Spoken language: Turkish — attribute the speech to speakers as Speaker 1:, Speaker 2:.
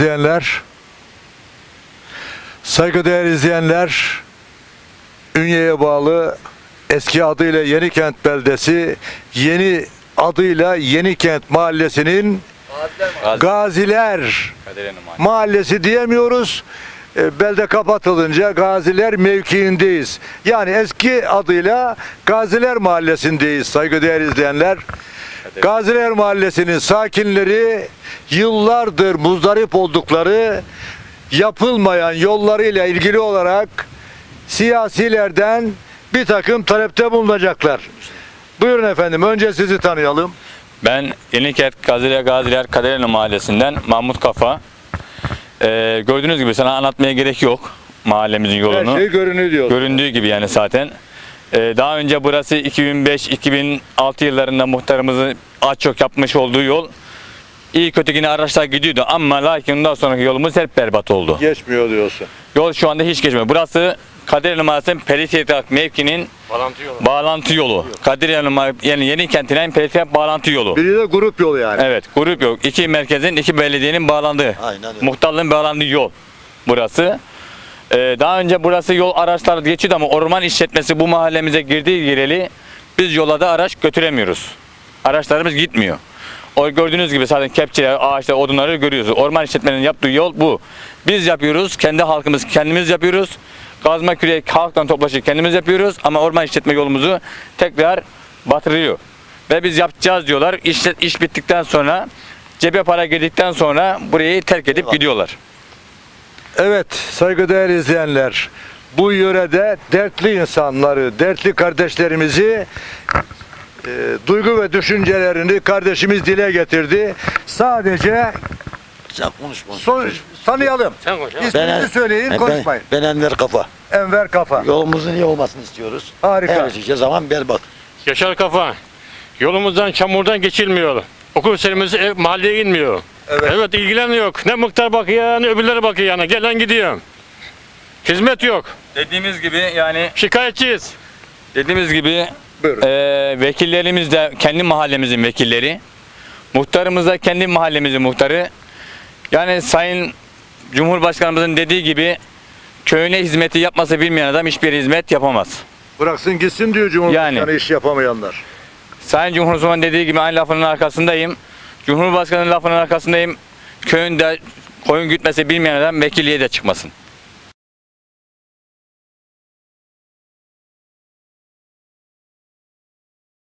Speaker 1: izleyenler, saygıdeğer izleyenler, Ünye'ye bağlı eski adıyla Yenikent beldesi, yeni adıyla Yenikent mahallesinin Gaziler Mahallesi diyemiyoruz. Belde kapatılınca Gaziler mevkiindeyiz. Yani eski adıyla Gaziler Mahallesi'ndeyiz saygıdeğer izleyenler. Gaziler Mahallesi'nin sakinleri yıllardır muzdarip oldukları yapılmayan yollarıyla ilgili olarak siyasilerden bir takım talepte bulunacaklar. Buyurun efendim, önce sizi tanıyalım.
Speaker 2: Ben Yenikent Gaziler Kadereli Mahallesi'nden Mahmut Kafa. Gördüğünüz gibi sana anlatmaya gerek yok mahallemizin yolunu.
Speaker 1: Her şey görünüyor diyor.
Speaker 2: Göründüğü gibi yani zaten. Daha önce burası 2005-2006 yıllarında muhtarımızın az çok yapmış olduğu yol. İyi kötü yine araçlar gidiyordu ama lakin ondan sonraki yolumuz hep berbat oldu.
Speaker 1: Geçmiyor diyorsun.
Speaker 2: Yol şu anda hiç geçmiyor. Burası Kadereli Mahallesi'nin Pelitiyat mevkinin bağlantı yolu. Kadereli Mahallesi yani Yenikent'in Pelitiyat bağlantı yolu.
Speaker 1: Biri de grup yolu yani.
Speaker 2: Evet, grup yok. İki merkezin, iki belediyenin bağlandığı, muhtarlığın bağlandığı yol burası. Daha önce burası yol araçlar geçiyordu ama orman işletmesi bu mahallemize girdiği gireli biz yola da araç götüremiyoruz. Araçlarımız gitmiyor. O gördüğünüz gibi zaten kepçeler, ağaçlar, odunları görüyorsunuz. Orman işletmenin yaptığı yol bu. Biz yapıyoruz, kendi halkımız kendimiz yapıyoruz. Kazma kürek halktan toplaşıp kendimiz yapıyoruz ama orman işletme yolumuzu tekrar batırıyor. Ve biz yapacağız diyorlar. İş bittikten sonra, cebe para girdikten sonra burayı terk edip gidiyorlar.
Speaker 1: Evet saygıdeğer izleyenler, bu yörede dertli insanları, dertli kardeşlerimizi duygu ve düşüncelerini kardeşimiz dile getirdi. Sadece
Speaker 3: sen konuşma.
Speaker 1: tanıyalım.
Speaker 4: Sen konuş.
Speaker 1: İsminizi söyleyin, konuşmayın.
Speaker 3: Ben Enver Kafa.
Speaker 1: Enver Kafa.
Speaker 3: Yolumuzun iyi olmasını istiyoruz.
Speaker 1: Harika.
Speaker 3: Her şey zaman berbat.
Speaker 4: Yaşar Kafa. Yolumuzdan çamurdan geçilmiyor. Okul serimiz mahalleye inmiyor. Evet ilgileniyor. Ne muhtar bakıyor ne öbürleri bakıyor yani. Gelen gidiyor. Hizmet yok.
Speaker 2: Dediğimiz gibi yani
Speaker 4: Şikayetçiyiz.
Speaker 2: dediğimiz gibi
Speaker 1: Buyurun.
Speaker 2: vekillerimiz de kendi mahallemizin vekilleri. Muhtarımız da kendi mahallemizin muhtarı. Yani Sayın Cumhurbaşkanımızın dediği gibi köyüne hizmeti yapması bilmeyen adam hiçbir hizmet yapamaz.
Speaker 1: Bıraksın gitsin diyor Cumhurbaşkanı
Speaker 2: Yani.
Speaker 1: iş yapamayanlar.
Speaker 2: Sayın Cumhurbaşkanı'nın dediği gibi aynı lafının arkasındayım. Cumhurbaşkanı'nın lafının arkasındayım. Köyünde koyun gütmesi bilmeyen adam vekilliğe de çıkmasın.